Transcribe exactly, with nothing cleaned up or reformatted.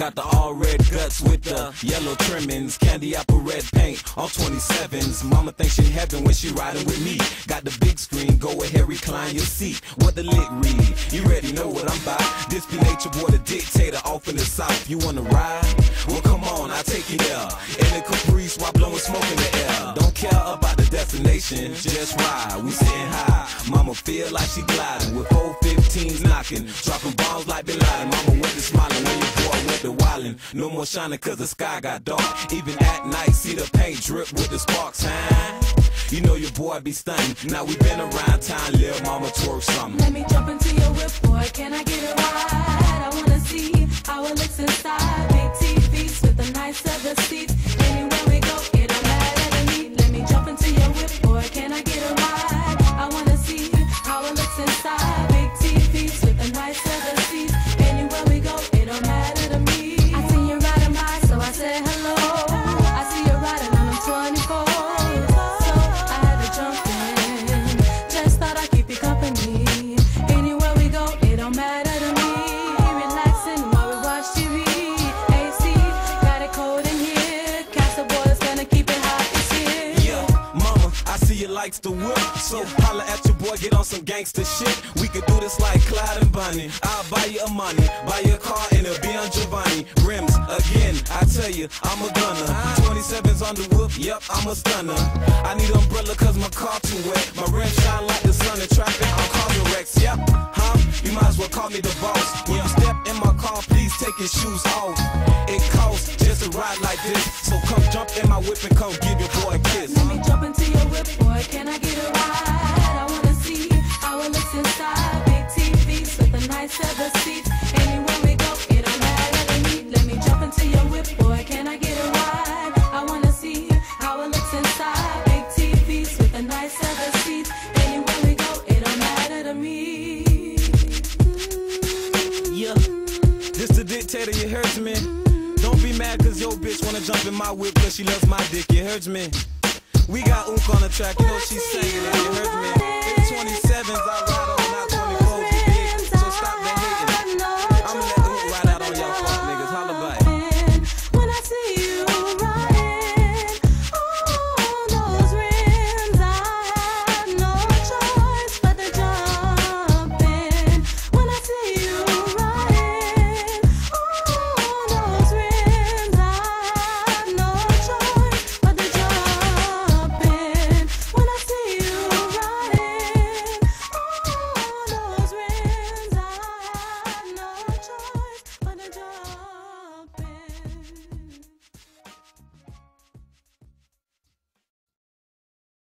got the all red guts with the yellow trimmings, candy apple red paint, all twenty-sevens. Mama thinks she heaven when she riding with me. Got the big screen, go ahead, recline your seat. What the lit read? You already know what I'm about. This be Nature Boy, the dictator, off in the south. You wanna ride? Well, come on, I'll take you there. In the Caprice while blowing smoke in the air. Don't care about the destination, just ride. We sitting high. Mama feel like she gliding with four fifteens knocking, dropping bombs like Bin Laden. Mama went to smiling when your boy went to wildin'. No more shining cause the sky got dark. Even at night, see the paint drip with the sparks, huh? You know your boy be stunning. Now we been around town, little mama twerk something. Let me jump into your whip, boy. Can I get a ride? I wanna see how it looks inside. Big T Vs with the nice leather seats. Anywhere we go, it don't matter to me. Let me jump into your whip, boy. Can I get a ride? I wanna see how it looks inside. Big T Vs with the nice leather seats. Anywhere we go, it don't matter to me. I seen you riding by, so I said hello. I see you riding on them twenty-four. Likes to whip, so holla at your boy, get on some gangster shit. We could do this like Clyde and Bonnie. I'll buy you a money, buy you a car and it'll be on Giovanni. Rims, again, I tell you, I'm a gunner. twenty-sevens on the whip, yep, I'm a stunner. I need an umbrella cause my car too wet. My rims shine like the sun in traffic, I'm causing wrecks, yep. Huh? You might as well call me the boss. When you step in my car, please take your shoes off. It costs just to ride like this, so come jump in my whip and come give your boy a kiss. Let me jump into your whip, boy. Can I get a ride? I wanna see how it looks inside. Big T Vs with a nice leather seats. Anywhere we go, it don't matter to me. Let me jump into your whip, boy. Can I get a ride? I wanna see how it looks inside. Big T Vs with a nice leather seats. Anywhere we go, it don't matter to me. Yeah, this the dictator, you heard me? Don't be mad cause your bitch wanna jump in my whip cause she loves my dick, you heard me? We got Oonk on the track, you know she's singing it, you heard me?